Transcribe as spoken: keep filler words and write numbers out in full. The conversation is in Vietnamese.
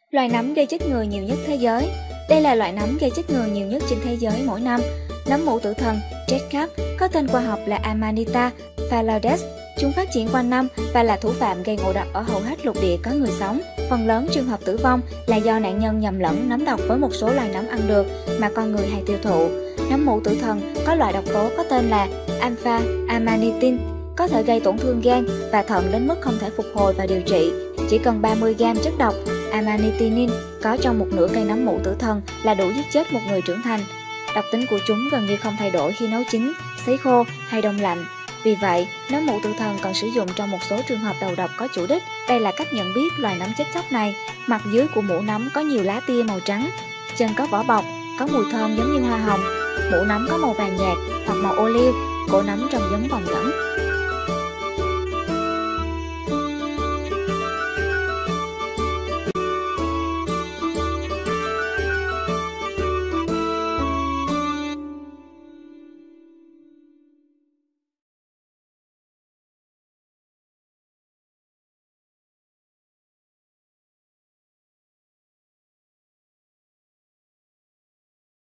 Loài nấm gây chết người nhiều nhất thế giới. Đây là loại nấm gây chết người nhiều nhất trên thế giới mỗi năm. Nấm mũ tử thần Red Cap có tên khoa học là Amanita phaloides. Chúng phát triển quanh năm và là thủ phạm gây ngộ độc ở hầu hết lục địa có người sống. Phần lớn trường hợp tử vong là do nạn nhân nhầm lẫn nấm độc với một số loài nấm ăn được mà con người hay tiêu thụ. Nấm mũ tử thần có loại độc tố có tên là alpha amanitin, có thể gây tổn thương gan và thận đến mức không thể phục hồi và điều trị. Chỉ cần ba mươi gam chất độc amanitinin có trong một nửa cây nấm mũ tử thần là đủ giết chết một người trưởng thành. Độc tính của chúng gần như không thay đổi khi nấu chín, sấy khô hay đông lạnh. Vì vậy, nấm mũ tử thần còn sử dụng trong một số trường hợp đầu độc có chủ đích. Đây là cách nhận biết loài nấm chết chóc này. Mặt dưới của mũ nấm có nhiều lá tia màu trắng, chân có vỏ bọc, có mùi thơm giống như hoa hồng. Mũ nấm có màu vàng nhạt hoặc màu ô liu, cổ nấm trông giống vòng trắng.